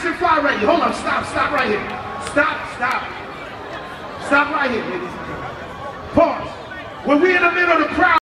and fly ready. Hold on, stop right here. Stop. Stop right here, ladies and gentlemen. Pause. When we in the middle of the crowd,